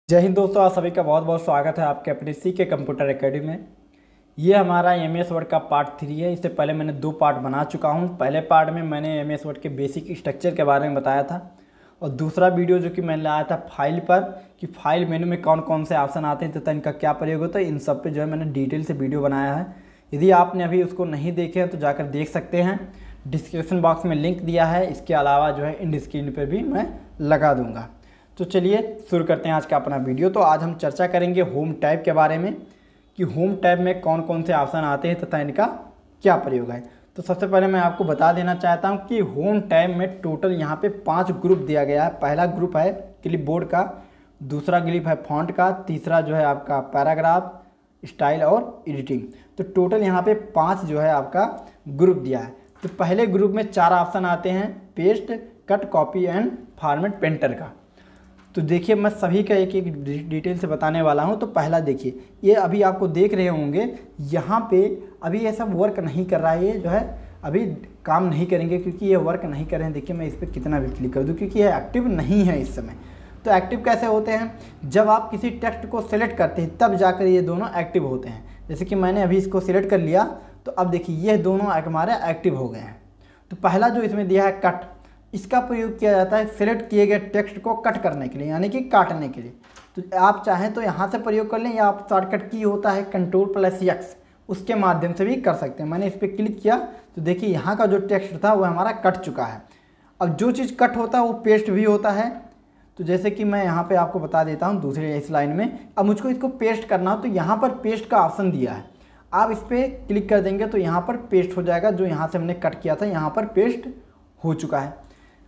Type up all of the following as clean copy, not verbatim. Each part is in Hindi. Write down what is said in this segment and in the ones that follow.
जय हिंद दोस्तों, आप सभी का बहुत बहुत स्वागत है आपके अपने सी के कंप्यूटर एकेडमी में। ये हमारा एम एस वर्ड का पार्ट 3 है। इससे पहले मैंने 2 पार्ट बना चुका हूँ। पहले पार्ट में मैंने एम एस वर्ड के बेसिक स्ट्रक्चर के बारे में बताया था, और दूसरा वीडियो जो कि मैंने लाया था फाइल पर, कि फाइल मेनू में कौन कौन से ऑप्शन आते हैं तथा इनका क्या प्रयोग होता है, इन सब पर जो है मैंने डिटेल से वीडियो बनाया है। यदि आपने अभी उसको नहीं देखे हैं तो जाकर देख सकते हैं। डिस्क्रिप्शन बॉक्स में लिंक दिया है, इसके अलावा जो है इन स्क्रीन पर भी मैं लगा दूँगा। तो चलिए शुरू करते हैं आज का अपना वीडियो। तो आज हम चर्चा करेंगे होम टैब के बारे में, कि होम टैब में कौन कौन से ऑप्शन आते हैं तथा इनका क्या प्रयोग है। तो सबसे पहले मैं आपको बता देना चाहता हूं कि होम टैब में टोटल यहां पे 5 ग्रुप दिया गया है। पहला ग्रुप है क्लिपबोर्ड का, दूसरा ग्रुप है फॉन्ट का, तीसरा जो है आपका पैराग्राफ, स्टाइल और एडिटिंग। तो टोटल यहाँ पे 5 जो है आपका ग्रुप दिया है। तो पहले ग्रुप में 4 ऑप्शन आते हैं, paste, cut, copy and format painter का। तो देखिए मैं सभी का एक एक डिटेल से बताने वाला हूं। तो पहला देखिए, ये अभी आपको देख रहे होंगे यहाँ पे अभी ये सब वर्क नहीं कर रहा है, ये जो है अभी काम नहीं करेंगे क्योंकि ये वर्क नहीं कर रहे हैं। देखिए मैं इस पर कितना भी क्लिक कर दूँ क्योंकि ये एक्टिव नहीं है इस समय। तो एक्टिव कैसे होते हैं, जब आप किसी टेक्स्ट को सिलेक्ट करते हैं तब जाकर ये दोनों एक्टिव होते हैं। जैसे कि मैंने अभी इसको सिलेक्ट कर लिया, तो अब देखिए ये दोनों हमारे एक्टिव हो गए हैं। तो पहला जो इसमें दिया है कट, इसका प्रयोग किया जाता है सिलेक्ट किए गए टेक्स्ट को कट करने के लिए, यानी कि काटने के लिए। तो आप चाहें तो यहाँ से प्रयोग कर लें, या आप शॉर्टकट की होता है Ctrl+X, उसके माध्यम से भी कर सकते हैं। मैंने इस पर क्लिक किया तो देखिए यहाँ का जो टेक्स्ट था वो हमारा कट चुका है। अब जो चीज़ कट होता है वो पेस्ट भी होता है। तो जैसे कि मैं यहाँ पर आपको बता देता हूँ दूसरे इस लाइन में, अब मुझको इसको पेस्ट करना हो तो यहाँ पर पेस्ट का ऑप्शन दिया है। आप इस पर क्लिक कर देंगे तो यहाँ पर पेस्ट हो जाएगा। जो यहाँ से हमने कट किया था यहाँ पर पेस्ट हो चुका है।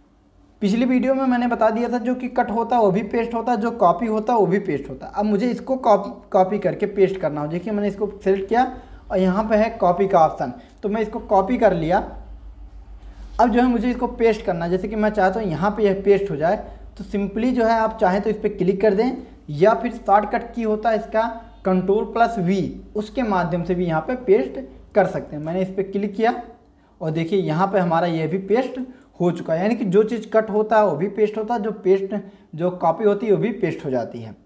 पिछली वीडियो में मैंने बता दिया था जो कि कट होता है वो भी पेस्ट होता है, जो कॉपी होता है वो भी पेस्ट होता है। अब मुझे इसको कॉपी करके पेस्ट करना हो। देखिए मैंने इसको सेलेक्ट किया और यहाँ पे है कॉपी का ऑप्शन, तो मैं इसको कॉपी कर लिया। अब जो है मुझे इसको पेस्ट करना है। जैसे कि मैं चाहता हूँ यहाँ पे यह पेस्ट हो जाए, तो सिंपली जो है आप चाहें तो इस पर क्लिक कर दें, या फिर शॉर्टकट की होता है इसका Ctrl+V, उसके माध्यम से भी यहाँ पर पेस्ट कर सकते हैं। मैंने इस पर क्लिक किया और देखिए यहाँ पर हमारा ये भी पेस्ट हो चुका है। यानी कि जो चीज़ कट होता है वो भी पेस्ट होता है, जो कॉपी होती है वो भी पेस्ट हो जाती है।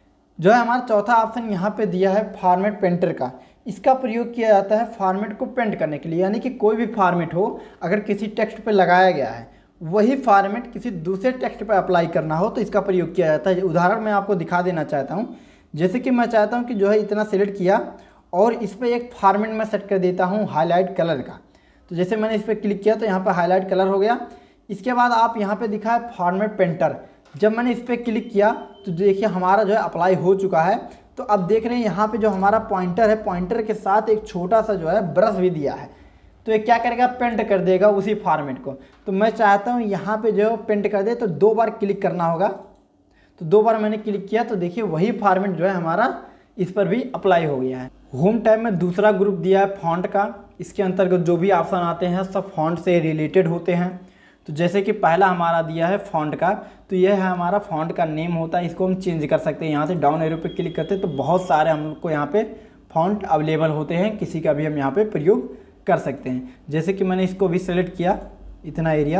जो है हमारा चौथा ऑप्शन यहाँ पे दिया है फॉर्मेट पेंटर का। इसका प्रयोग किया जाता है फॉर्मेट को पेंट करने के लिए, यानी कि कोई भी फॉर्मेट हो अगर किसी टेक्स्ट पे लगाया गया है, वही फॉर्मेट किसी दूसरे टेक्स्ट पर अप्लाई करना हो तो इसका प्रयोग किया जाता है। उदाहरण मैं आपको दिखा देना चाहता हूँ। जैसे कि मैं चाहता हूँ कि जो है इतना सेलेक्ट किया और इस पर एक फॉर्मेट मैं सेट कर देता हूँ हाईलाइट कलर का। तो जैसे मैंने इस पर क्लिक किया तो यहाँ पर हाईलाइट कलर हो गया। इसके बाद आप यहाँ पे दिखा है फॉर्मेट पेंटर, जब मैंने इस पर क्लिक किया तो देखिए हमारा जो है अप्लाई हो चुका है। तो अब देख रहे हैं यहाँ पे जो हमारा पॉइंटर है, पॉइंटर के साथ एक छोटा सा जो है ब्रश भी दिया है। तो ये क्या करेगा, पेंट कर देगा उसी फॉर्मेट को। तो मैं चाहता हूँ यहाँ पे जो पेंट कर दे, तो 2 बार क्लिक करना होगा। तो 2 बार मैंने क्लिक किया तो देखिए वही फॉर्मेट जो है हमारा इस पर भी अप्लाई हो गया है। होम टैब में दूसरा ग्रुप दिया है फॉन्ट का। इसके अंतर्गत जो भी ऑप्शन आते हैं सब फॉन्ट से रिलेटेड होते हैं। तो जैसे कि पहला हमारा दिया है फॉन्ट का, तो यह है हमारा फॉन्ट का नेम होता है। इसको हम चेंज कर सकते हैं। यहाँ से डाउन एरो पे क्लिक करते हैं तो बहुत सारे हम लोग को यहाँ पे फॉन्ट अवेलेबल होते हैं, किसी का भी हम यहाँ पे प्रयोग कर सकते हैं। जैसे कि मैंने इसको भी सेलेक्ट किया इतना एरिया,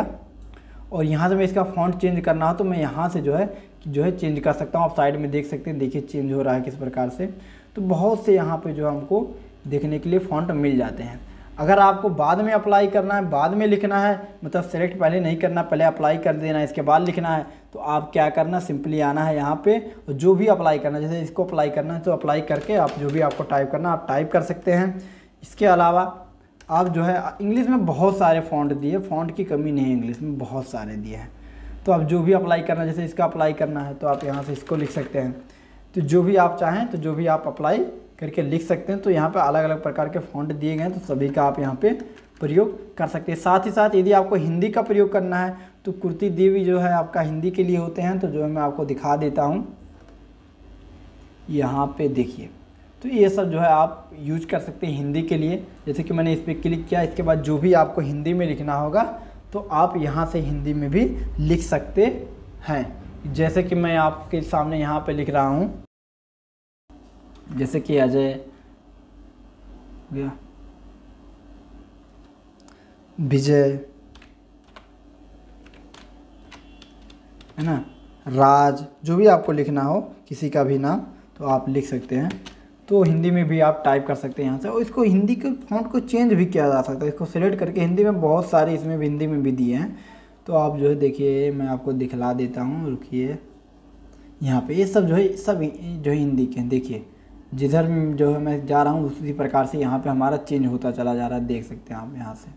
और यहाँ से मैं इसका फॉन्ट चेंज करना हो तो मैं यहाँ से जो है चेंज कर सकता हूँ। आप साइड में देख सकते हैं, देखिए चेंज हो रहा है किस प्रकार से। तो बहुत से यहाँ पे जो हमको देखने के लिए फ़ॉन्ट मिल जाते हैं। अगर आपको बाद में अप्लाई करना है, बाद में लिखना है, मतलब सेलेक्ट पहले नहीं करना, पहले अप्लाई कर देना है, इसके बाद लिखना है, तो आप क्या करना, सिंपली आना है यहाँ पे और जो भी अप्लाई करना है, जैसे इसको अप्लाई करना है तो अप्लाई करके आप जो भी आपको टाइप करना आप टाइप कर सकते हैं। इसके अलावा आप जो है इंग्लिश में बहुत सारे फ़ॉन्ट दिए, फ़ॉन्ट की कमी नहीं है, इंग्लिश में बहुत सारे दिए हैं। तो आप जो भी अप्लाई करना है, जैसे इसका अप्लाई करना है तो आप यहाँ से इसको लिख सकते हैं। तो जो भी आप चाहें तो जो भी आप अप्लाई करके लिख सकते हैं। तो यहाँ पे अलग अलग प्रकार के फ़ॉन्ट दिए गए हैं, तो सभी का आप यहाँ पे प्रयोग कर सकते हैं। साथ ही साथ यदि आपको हिंदी का प्रयोग करना है तो कुर्ती देवी जो है आपका हिंदी के लिए होते हैं। तो जो है मैं आपको दिखा देता हूँ, यहाँ पे देखिए। तो ये सब जो है आप यूज कर सकते हैं हिंदी के लिए। जैसे कि मैंने इस पर क्लिक किया, इसके बाद जो भी आपको हिंदी में लिखना होगा तो आप यहाँ से हिंदी में भी लिख सकते हैं। जैसे कि मैं आपके सामने यहाँ पे लिख रहा हूँ, जैसे कि अजय विजय, है ना, राज, जो भी आपको लिखना हो किसी का भी नाम तो आप लिख सकते हैं। तो हिंदी में भी आप टाइप कर सकते हैं यहाँ से, और इसको हिंदी के फॉन्ट को चेंज भी किया जा सकता है। इसको सेलेक्ट करके हिंदी में बहुत सारे इसमें हिंदी में भी दिए हैं, तो आप जो है देखिए मैं आपको दिखला देता हूँ, रुकिए। यहाँ पे ये सब जो है सब जो है हिंदी के, देखिए जिधर जो है मैं जा रहा हूँ उसी प्रकार से यहाँ पे हमारा चेंज होता चला जा रहा है, देख सकते हैं आप यहाँ से।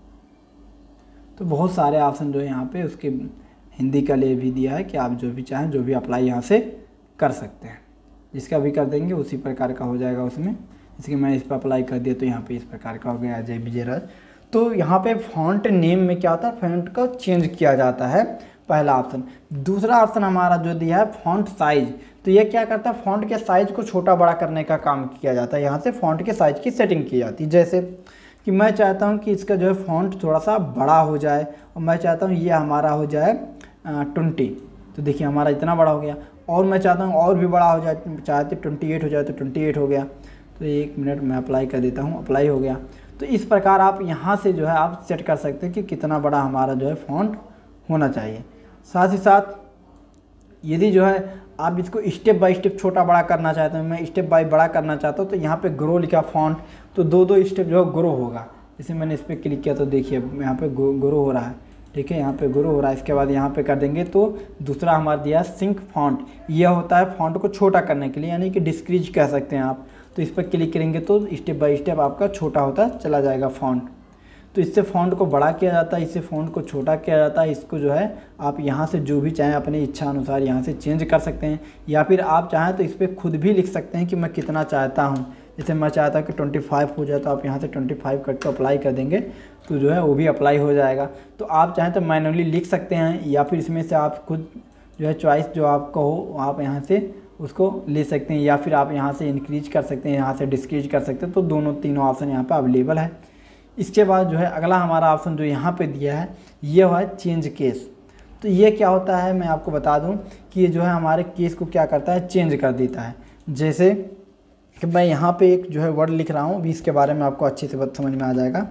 तो बहुत सारे ऑप्शन जो है यहाँ पे उसके हिंदी का लिए भी दिया है कि आप जो भी चाहें जो भी अप्लाई यहाँ से कर सकते हैं। जिसका भी कर देंगे उसी प्रकार का हो जाएगा उसमें। जैसे कि मैं इस पर अप्लाई कर दिया तो यहाँ पे इस प्रकार का हो गया अजय विजय राज। तो यहाँ पे फॉन्ट नेम में क्या होता है, फॉन्ट को चेंज किया जाता है, पहला ऑप्शन। दूसरा ऑप्शन हमारा जो दिया है फॉन्ट साइज, तो ये क्या करता है, फॉन्ट के साइज को छोटा बड़ा करने का काम किया जाता है। यहाँ से फॉन्ट के साइज की सेटिंग की जाती है। जैसे कि मैं चाहता हूँ कि इसका जो है फॉन्ट थोड़ा सा बड़ा हो जाए, और मैं चाहता हूँ ये हमारा हो जाए 20, तो देखिए हमारा इतना बड़ा हो गया। और मैं चाहता हूँ और भी बड़ा हो जाए, चाहते 28 हो जाए तो 28 हो गया। तो 1 मिनट मैं अप्लाई कर देता हूँ, अप्लाई हो गया। तो इस प्रकार आप यहाँ से जो है आप सेट कर सकते हैं कि कितना बड़ा हमारा जो है फॉन्ट होना चाहिए। साथ ही साथ यदि जो है आप इसको स्टेप बाय स्टेप छोटा बड़ा करना चाहते हैं, मैं स्टेप बाय बड़ा करना चाहता हूँ, तो यहाँ पे ग्रो लिखा फॉन्ट, तो 2-2 स्टेप जो है ग्रो होगा। जैसे मैंने इस पर क्लिक किया तो देखिए यहाँ पे ग्रो हो रहा है, ठीक है, यहाँ पे ग्रो हो रहा है। इसके बाद यहाँ पे कर देंगे तो दूसरा हमारा दिया सिंक फॉन्ट, यह होता है फॉन्ट को छोटा करने के लिए, यानी कि डिस्क्रीज कह सकते हैं आप। तो इस पर क्लिक करेंगे तो स्टेप बाय स्टेप आपका छोटा होता चला जाएगा फॉन्ट। तो इससे फ़ॉन्ट को बड़ा किया जाता है, इससे फ़ॉन्ट को छोटा किया जाता है। इसको जो है आप यहाँ से जो भी चाहें अपनी इच्छा अनुसार यहाँ से चेंज कर सकते हैं, या फिर आप चाहें तो इस पर खुद भी लिख सकते हैं कि मैं कितना चाहता हूँ। जैसे मैं चाहता हूँ कि 25 हो जाए, तो आप यहाँ से 25 करके अप्लाई कर देंगे तो जो है वो भी अप्लाई हो जाएगा। तो आप चाहें तो मैनुअली लिख सकते हैं, या फिर इसमें से आप खुद जो है चॉइस जो आपका हो आप यहाँ से उसको ले सकते हैं, या फिर आप यहाँ से इंक्रीज कर सकते हैं, यहाँ से डिस्क्रीज कर सकते हैं। तो दोनों तीनों ऑप्शन यहाँ पर अवेलेबल है। इसके बाद जो है अगला हमारा ऑप्शन जो यहाँ पे दिया है ये है चेंज केस। तो ये क्या होता है मैं आपको बता दूं कि ये जो है हमारे केस को क्या करता है, चेंज कर देता है। जैसे कि मैं यहाँ पे एक जो है वर्ड लिख रहा हूँ, अभी इसके बारे में आपको अच्छे से समझ में आ जाएगा।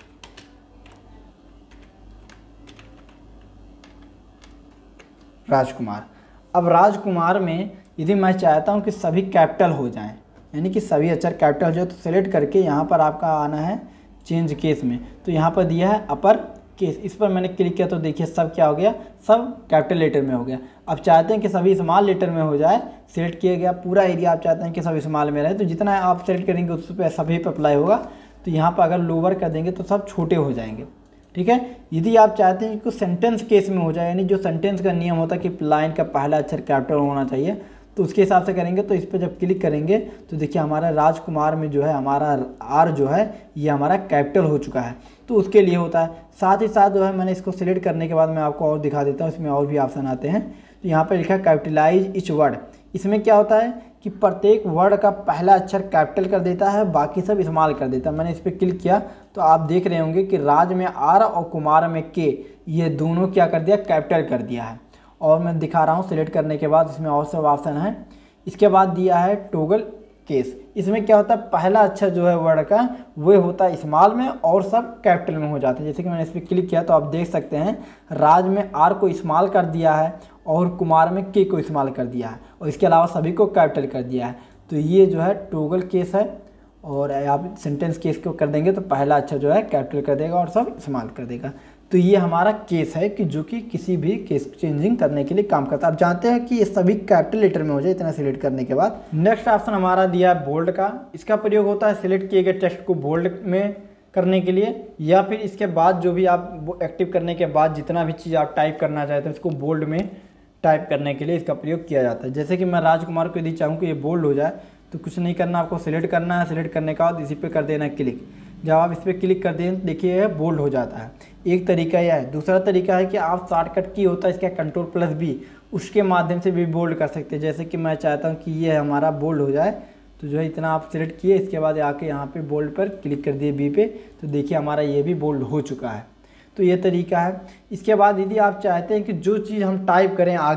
राजकुमार। अब राजकुमार में यदि मैं चाहता हूँ कि सभी कैपिटल हो जाएं, यानी कि सभी अक्षर कैपिटल हो जाए, तो सेलेक्ट करके यहाँ पर आपका आना है चेंज केस में। तो यहाँ पर दिया है अपर केस, इस पर मैंने क्लिक किया तो देखिए सब क्या हो गया, सब कैपिटल लेटर में हो गया। अब चाहते हैं कि सभी स्मॉल लेटर में हो जाए, सेलेक्ट किया गया पूरा एरिया आप चाहते हैं कि सब स्मॉल में रहे, तो जितना आप सेलेक्ट करेंगे उस पर सभी पे अप्लाई होगा। तो यहाँ पर अगर लोअर कर देंगे तो सब छोटे हो जाएंगे, ठीक है। यदि आप चाहते हैं कि सेंटेंस केस में हो जाए, यानी जो सेंटेंस का नियम होता है कि लाइन का पहला अक्षर कैपिटल होना चाहिए, तो उसके हिसाब से करेंगे। तो इस पर जब क्लिक करेंगे तो देखिए हमारा राजकुमार में जो है हमारा आर जो है ये हमारा कैपिटल हो चुका है, तो उसके लिए होता है। साथ ही साथ जो है मैंने इसको सिलेक्ट करने के बाद मैं आपको और दिखा देता हूँ, इसमें और भी ऑप्शन आते हैं। तो यहाँ पर लिखा है कैपिटलाइज ईच वर्ड। इसमें क्या होता है कि प्रत्येक वर्ड का पहला अक्षर कैपिटल कर देता है, बाकी सब स्मॉल कर देता है। मैंने इस पर क्लिक किया तो आप देख रहे होंगे कि राज में आर और कुमार में के, ये दोनों क्या कर दिया, कैपिटल कर दिया है। और मैं दिखा रहा हूँ सिलेक्ट करने के बाद इसमें और सब ऑप्शन है। इसके बाद दिया है टॉगल केस। इसमें क्या होता है, पहला अक्षर जो है वर्ड का वो होता है स्मॉल में और सब कैपिटल में हो जाते हैं। जैसे कि मैंने इस पर क्लिक किया तो आप देख सकते हैं राज में आर को स्मॉल कर दिया है और कुमार में के को स्मॉल कर दिया है, और इसके अलावा सभी को कैपिटल कर दिया है। तो ये जो है टॉगल केस है। और आप सेंटेंस केस को कर देंगे तो पहला अक्षर जो है कैपिटल कर देगा और सब स्मॉल कर देगा। तो ये हमारा केस है कि जो कि किसी भी केस चेंजिंग करने के लिए काम करता है। आप जानते हैं कि ये सभी कैपिटल लेटर में हो जाए इतना सिलेक्ट करने के बाद। नेक्स्ट ऑप्शन हमारा दिया है बोल्ड का। इसका प्रयोग होता है सिलेक्ट किए गए टेक्स्ट को बोल्ड में करने के लिए, या फिर इसके बाद जो भी आप एक्टिव करने के बाद जितना भी चीज़ आप टाइप करना चाहते हैं उसको बोल्ड में टाइप करने के लिए इसका प्रयोग किया जाता है। जैसे कि मैं राजकुमार को यदि चाहूँ कि ये बोल्ड हो जाए तो कुछ नहीं करना, आपको सिलेक्ट करना है। सिलेक्ट करने के बाद इसी पे कर देना है क्लिक। जब आप इस पर क्लिक कर दें देखिए यह बोल्ड हो जाता है। एक तरीका यह है। दूसरा तरीका है कि आप शॉर्टकट की होता है इसका Ctrl+B, उसके माध्यम से भी बोल्ड कर सकते हैं। जैसे कि मैं चाहता हूँ कि ये हमारा बोल्ड हो जाए, तो जो है इतना आप सिलेक्ट किए, इसके बाद आके यहाँ पे बोल्ड पर क्लिक कर दिए बी पे, तो देखिए हमारा ये भी बोल्ड हो चुका है। तो ये तरीका है। इसके बाद यदि आप चाहते हैं कि जो चीज़ हम टाइप करें आगे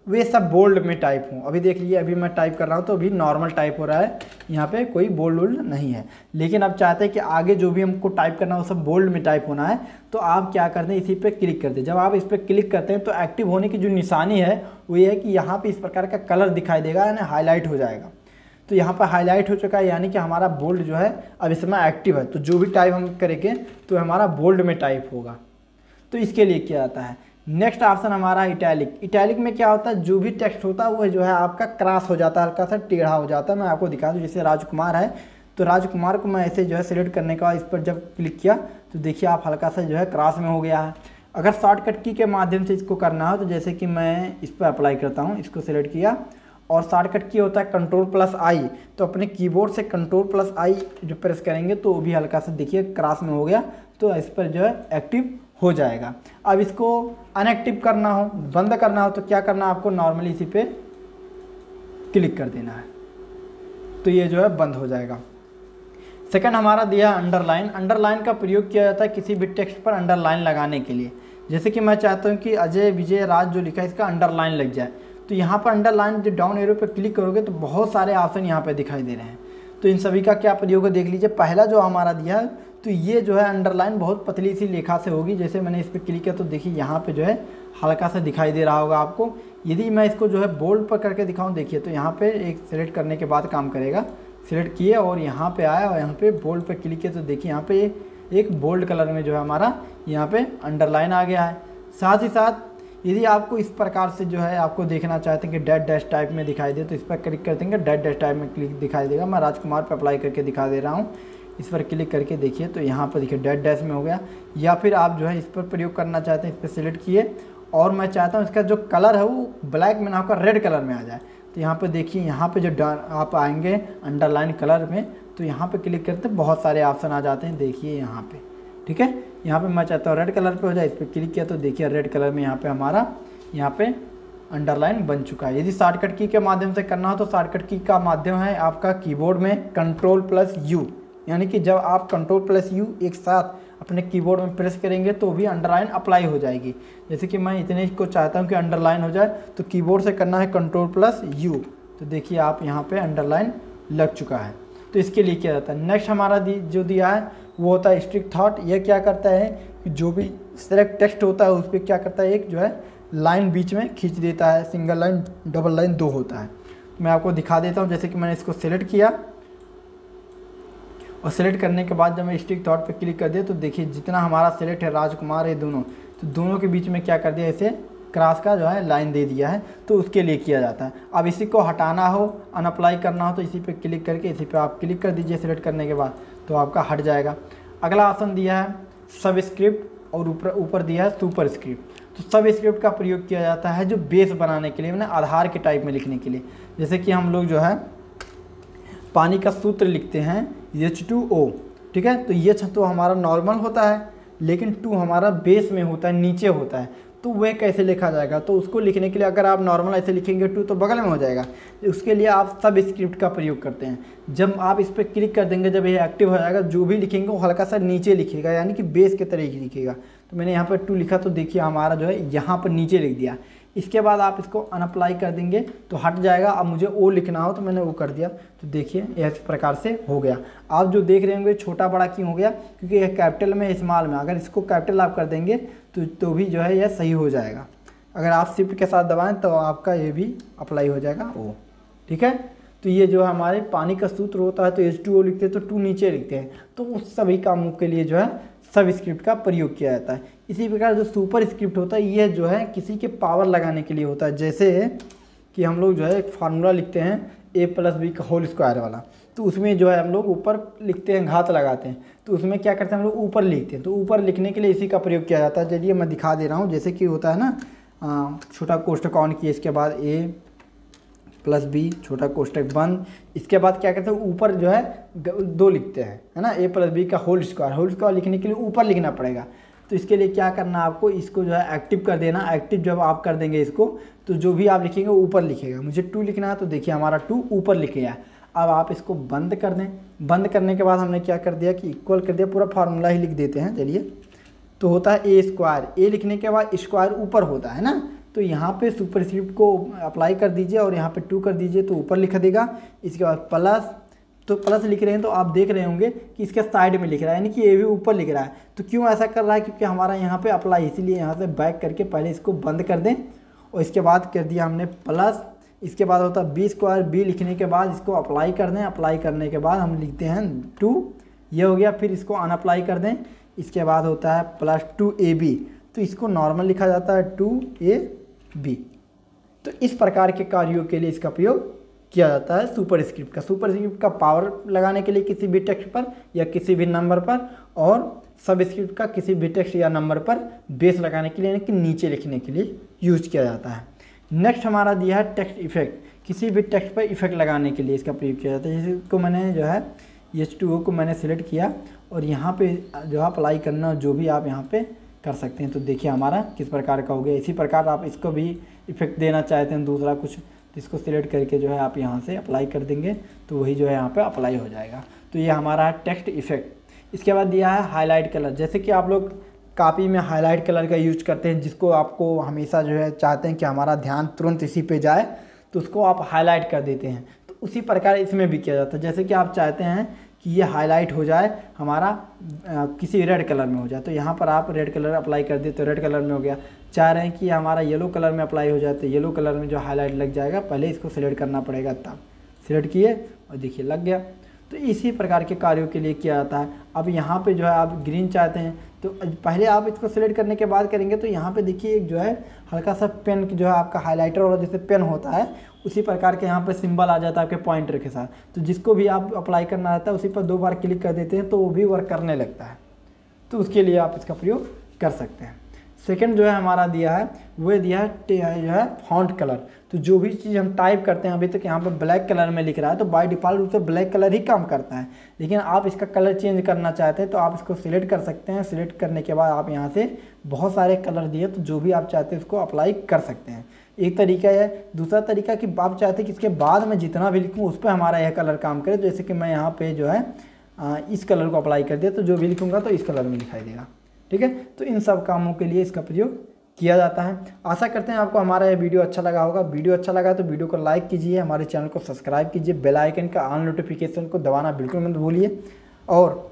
वे सब बोल्ड में टाइप हों। अभी देख लीजिए, अभी मैं टाइप कर रहा हूँ तो अभी नॉर्मल टाइप हो रहा है, यहाँ पे कोई बोल्ड वोल्ड नहीं है। लेकिन अब चाहते हैं कि आगे जो भी हमको टाइप करना है वो सब बोल्ड में टाइप होना है, तो आप क्या करते हैं, इसी पे क्लिक करते हैं। जब आप इस पर क्लिक करते हैं तो एक्टिव होने की जो निशानी है वो ये है कि यहाँ पे इस प्रकार का कलर दिखाई देगा, यानी हाईलाइट हो जाएगा। तो यहाँ पर हाईलाइट हो चुका है, यानी कि हमारा बोल्ड जो है अब इसमें एक्टिव है। तो जो भी टाइप हम करेंगे तो हमारा बोल्ड में टाइप होगा। तो इसके लिए क्या आता है, नेक्स्ट ऑप्शन हमारा इटैलिक। इटैलिक में क्या होता है, जो भी टेक्स्ट होता है वो जो है आपका क्रॉस हो जाता है, हल्का सा टेढ़ा हो जाता है। मैं आपको दिखा दूँ, जैसे राजकुमार है तो राजकुमार को मैं ऐसे जो है सिलेक्ट करने का इस पर जब क्लिक किया तो देखिए आप हल्का सा जो है क्रॉस में हो गया है। अगर शॉर्टकट की के माध्यम से इसको करना हो तो जैसे कि मैं इस पर अप्लाई करता हूँ, इसको सिलेक्ट किया और शॉर्टकट की होता है Ctrl+I, तो अपने कीबोर्ड से Ctrl+I जो प्रेस करेंगे तो वो भी हल्का सा देखिए क्रॉस में हो गया, तो इस पर जो है एक्टिव हो जाएगा। अब इसको अनएक्टिव करना हो, बंद करना हो तो क्या करना है आपको, नॉर्मली इसी पे क्लिक कर देना है, तो ये जो है बंद हो जाएगा। सेकंड हमारा दिया अंडरलाइन। अंडरलाइन का प्रयोग किया जाता है किसी भी टेक्स्ट पर अंडरलाइन लगाने के लिए। जैसे कि मैं चाहता हूँ कि अजय विजय राज जो लिखा है इसका अंडरलाइन लग जाए, तो यहाँ पर अंडरलाइन जो डाउन एरो पे क्लिक करोगे तो बहुत सारे ऑप्शन यहाँ पे दिखाई दे रहे हैं। तो इन सभी का क्या प्रयोग है देख लीजिए। पहला जो हमारा दिया है तो ये जो है अंडरलाइन बहुत पतली सी रेखा से होगी। जैसे मैंने इस पर क्लिक किया तो देखिए यहाँ पे जो है हल्का सा दिखाई दे रहा होगा आपको। यदि मैं इसको जो है बोल्ड पर करके दिखाऊँ, देखिए तो यहाँ पे एक सिलेक्ट करने के बाद काम करेगा। सिलेक्ट किए और यहाँ पे आया और यहाँ पे बोल्ड पर क्लिक किया तो देखिए यहाँ पे एक बोल्ड कलर में जो है हमारा यहाँ पे अंडरलाइन आ गया है। साथ ही साथ यदि आपको इस प्रकार से जो है आपको देखना चाहते हैं कि डैश डैश टाइप में दिखाई दे तो इस पर क्लिक कर देंगे, डैश डैश टाइप में क्लिक दिखाई देगा। मैं राजकुमार पर अप्लाई करके दिखा दे रहा हूँ, इस पर क्लिक करके देखिए तो यहाँ पर देखिए डैश डैश में हो गया। या फिर आप जो है इस पर प्रयोग करना चाहते हैं, इस पर सिलेक्ट किए और मैं चाहता हूँ इसका जो कलर है वो ब्लैक में ना होकर रेड कलर में आ जाए। तो यहाँ पे देखिए, यहाँ पे जो आप आएंगे अंडरलाइन कलर में तो यहाँ पे क्लिक करते बहुत सारे ऑप्शन आ जाते हैं। देखिए यहाँ पे, ठीक है, यहाँ पे मैं चाहता हूँ रेड कलर पे हो जाए, इस पर क्लिक किया तो देखिए रेड कलर में यहाँ पे हमारा यहाँ पे अंडरलाइन बन चुका है। यदि शॉर्टकट की के माध्यम से करना हो तो शॉर्टकट की का माध्यम है आपका कीबोर्ड में Ctrl+U, यानी कि जब आप Ctrl+U एक साथ अपने कीबोर्ड में प्रेस करेंगे तो भी अंडरलाइन अप्लाई हो जाएगी। जैसे कि मैं इतने को चाहता हूं कि अंडरलाइन हो जाए तो कीबोर्ड से करना है Ctrl+U, तो देखिए आप यहां पे अंडरलाइन लग चुका है। तो इसके लिए क्या जाता है, नेक्स्ट हमारा जो दिया है वो होता है स्ट्रिक्ट थॉट। यह क्या करता है कि जो भी सिलेक्ट टेक्स्ट होता है उस पर क्या करता है, एक जो है लाइन बीच में खींच देता है। सिंगल लाइन, डबल लाइन, दो होता है। मैं आपको दिखा देता हूँ। जैसे कि मैंने इसको सिलेक्ट किया और सिलेक्ट करने के बाद जब मैं स्टिक थॉट पे क्लिक कर दिया तो देखिए जितना हमारा सिलेक्ट है राजकुमार है दोनों, तो दोनों के बीच में क्या कर दिया, इसे क्रॉस का जो है लाइन दे दिया है। तो उसके लिए किया जाता है। अब इसी को हटाना हो, अनअप्लाई करना हो तो इसी पे क्लिक करके इसी पे आप क्लिक कर दीजिए सिलेक्ट करने के बाद, तो आपका हट जाएगा। अगला ऑप्शन दिया है सबस्क्रिप्ट और ऊपर दिया है सुपर स्क्रिप्ट। तो सबस्क्रिप्ट का प्रयोग किया जाता है जो बेस बनाने के लिए, मैंने आधार के टाइप में लिखने के लिए। जैसे कि हम लोग जो है पानी का सूत्र लिखते हैं H2O, ठीक है, तो H तो हमारा नॉर्मल होता है लेकिन 2 हमारा बेस में होता है, नीचे होता है। तो वह कैसे लिखा जाएगा, तो उसको लिखने के लिए अगर आप नॉर्मल ऐसे लिखेंगे 2 तो बगल में हो जाएगा। उसके लिए आप सब स्क्रिप्ट का प्रयोग करते हैं। जब आप इस पर क्लिक कर देंगे, जब ये एक्टिव हो जाएगा, जो भी लिखेंगे वो हल्का सा नीचे लिखेगा, यानी कि बेस के तरह ही लिखेगा। तो मैंने यहाँ पर 2 लिखा तो देखिए हमारा जो है यहाँ पर नीचे लिख दिया। इसके बाद आप इसको अनअप्लाई कर देंगे तो हट जाएगा। अब मुझे ओ लिखना हो तो मैंने वो कर दिया, तो देखिए इस प्रकार से हो गया। आप जो देख रहे होंगे छोटा बड़ा क्यों हो गया, क्योंकि यह कैपिटल में स्मॉल में, अगर इसको कैपिटल आप कर देंगे तो भी जो है यह सही हो जाएगा। अगर आप शिफ्ट के साथ दबाएं तो आपका ये भी अप्लाई हो जाएगा ओ, ठीक है। तो ये जो हमारे पानी का सूत्र होता है तो H2O लिखते हैं तो 2 नीचे लिखते हैं। तो उस सभी कामों के लिए जो है सब स्क्रिप्ट का प्रयोग किया जाता है। इसी प्रकार जो सुपर स्क्रिप्ट होता है ये जो है किसी के पावर लगाने के लिए होता है। जैसे कि हम लोग जो है एक फार्मूला लिखते हैं A+B का होल स्क्वायर वाला, तो उसमें जो है हम लोग ऊपर लिखते हैं, घात लगाते हैं, तो उसमें क्या करते हैं हम लोग ऊपर लिखते हैं। तो ऊपर लिखने के लिए इसी का प्रयोग किया जाता है। चलिए मैं दिखा दे रहा हूँ। जैसे कि होता है ना छोटा कोष्ठक ऑन किए, इसके बाद A+B छोटा कोष्ठक बंद, इसके बाद क्या करते हैं ऊपर जो है 2 लिखते हैं, है ना, A+B का होल स्क्वायर लिखने के लिए ऊपर लिखना पड़ेगा। तो इसके लिए क्या करना है आपको, इसको जो है एक्टिव कर देना। एक्टिव जब आप कर देंगे इसको तो जो भी आप लिखेंगे ऊपर लिखेगा। मुझे 2 लिखना है तो देखिए हमारा 2 ऊपर लिख गया। अब आप इसको बंद कर दें। बंद करने के बाद हमने क्या कर दिया कि इक्वल कर दिया, पूरा फार्मूला ही लिख देते हैं। चलिए, तो होता है A स्क्वायर, A लिखने के बाद स्क्वायर ऊपर होता है ना, तो यहाँ पे सुपरस्क्रिप्ट को अप्लाई कर दीजिए और यहाँ पे 2 कर दीजिए तो ऊपर लिख देगा। इसके बाद प्लस, तो प्लस लिख रहे हैं तो आप देख रहे होंगे कि इसके साइड में लिख रहा है, यानी कि ये भी ऊपर लिख रहा है। तो क्यों ऐसा कर रहा है? क्योंकि हमारा यहाँ पे अप्लाई, इसीलिए यहाँ से बैक करके पहले इसको बंद कर दें और इसके बाद कर दिया हमने प्लस। इसके बाद होता है बी स्क्वायर, बी लिखने के बाद इसको अप्लाई कर दें। अप्लाई करने के बाद हम लिखते हैं 2, ये हो गया। फिर इसको अनअप्लाई कर दें। इसके बाद होता है प्लस 2ab, तो इसको नॉर्मल लिखा जाता है 2ab। तो इस प्रकार के कार्यों के लिए इसका प्रयोग किया जाता है सुपरस्क्रिप्ट का। सुपरस्क्रिप्ट का पावर लगाने के लिए किसी भी टेक्स्ट पर या किसी भी नंबर पर, और सबस्क्रिप्ट का किसी भी टेक्स्ट या नंबर पर बेस लगाने के लिए, यानी कि नीचे लिखने के लिए यूज किया जाता है। नेक्स्ट हमारा दिया है टेक्स्ट इफेक्ट। किसी भी टेक्स्ट पर इफेक्ट लगाने के लिए इसका प्रयोग किया जाता है। जिसको मैंने जो है H2O को मैंने सिलेक्ट किया और यहाँ पे जो है अप्लाई करना, जो भी आप यहाँ पे कर सकते हैं। तो देखिए हमारा किस प्रकार का हो गया। इसी प्रकार आप इसको भी इफेक्ट देना चाहते हैं दूसरा कुछ, तो इसको सिलेक्ट करके जो है आप यहाँ से अप्लाई कर देंगे तो वही जो है यहाँ पे अप्लाई हो जाएगा। तो ये हमारा है टेक्स्ट इफेक्ट। इसके बाद दिया है हाईलाइट कलर। जैसे कि आप लोग कॉपी में हाईलाइट कलर का यूज करते हैं, जिसको आपको हमेशा जो है चाहते हैं कि हमारा ध्यान तुरंत इसी पे जाए, तो उसको आप हाईलाइट कर देते हैं। तो उसी प्रकार इसमें भी किया जाता है। जैसे कि आप चाहते हैं कि ये हाईलाइट हो जाए हमारा किसी रेड कलर में हो जाए, तो यहाँ पर आप रेड कलर अप्लाई कर दें तो रेड कलर में हो गया। चाह रहे हैं कि हमारा येलो कलर में अप्लाई हो जाए तो येलो कलर में जो हाईलाइट लग जाएगा, पहले इसको सिलेक्ट करना पड़ेगा, तब सिलेक्ट किए और देखिए लग गया। तो इसी प्रकार के कार्यों के लिए किया जाता है। अब यहाँ पे जो है आप ग्रीन चाहते हैं तो पहले आप इसको सिलेक्ट करने के बाद करेंगे तो यहाँ पे देखिए एक जो है हल्का सा पेन जो है आपका हाइलाइटर वाला जैसे पेन होता है, उसी प्रकार के यहाँ पे सिंबल आ जाता है आपके पॉइंटर के साथ। तो जिसको भी आप अप्लाई करना रहता है उसी पर 2 बार क्लिक कर देते हैं तो वो भी वर्क करने लगता है। तो उसके लिए आप इसका प्रयोग कर सकते हैं। सेकंड जो है हमारा दिया है वो दिया है जो है फॉन्ट कलर। तो जो भी चीज़ हम टाइप करते हैं, अभी तक यहाँ पे ब्लैक कलर में लिख रहा है तो बाय डिफ़ॉल्ट रूप से ब्लैक कलर ही काम करता है, लेकिन आप इसका कलर चेंज करना चाहते हैं तो आप इसको सिलेक्ट कर सकते हैं। सिलेक्ट करने के बाद आप यहाँ से बहुत सारे कलर दिए, तो जो भी आप चाहते हैं उसको अप्लाई कर सकते हैं। एक तरीका है। दूसरा तरीका कि आप चाहते हैं कि इसके बाद मैं जितना भी लिखूँ उस पर हमारा यह कलर काम करे। जैसे कि मैं यहाँ पर जो है इस कलर को अप्लाई कर दिया तो जो भी लिखूँगा तो इस कलर में दिखाई देगा। ठीक है, तो इन सब कामों के लिए इसका प्रयोग किया जाता है। आशा करते हैं आपको हमारा ये वीडियो अच्छा लगा होगा। वीडियो अच्छा लगा तो वीडियो को लाइक कीजिए, हमारे चैनल को सब्सक्राइब कीजिए, बेल आइकन का ऑल नोटिफिकेशन को दबाना बिल्कुल मत भूलिए। और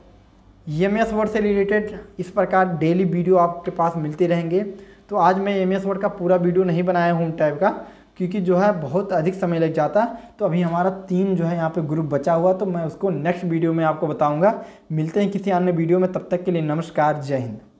MS वर्ड से रिलेटेड इस प्रकार डेली वीडियो आपके पास मिलते रहेंगे। तो आज मैं MS वर्ड का पूरा वीडियो नहीं बनाया हूँ टाइप का, क्योंकि जो है बहुत अधिक समय लग जाता। तो अभी हमारा 3 जो है यहाँ पे ग्रुप बचा हुआ, तो मैं उसको नेक्स्ट वीडियो में आपको बताऊँगा। मिलते हैं किसी अन्य वीडियो में, तब तक के लिए नमस्कार, जय हिंद।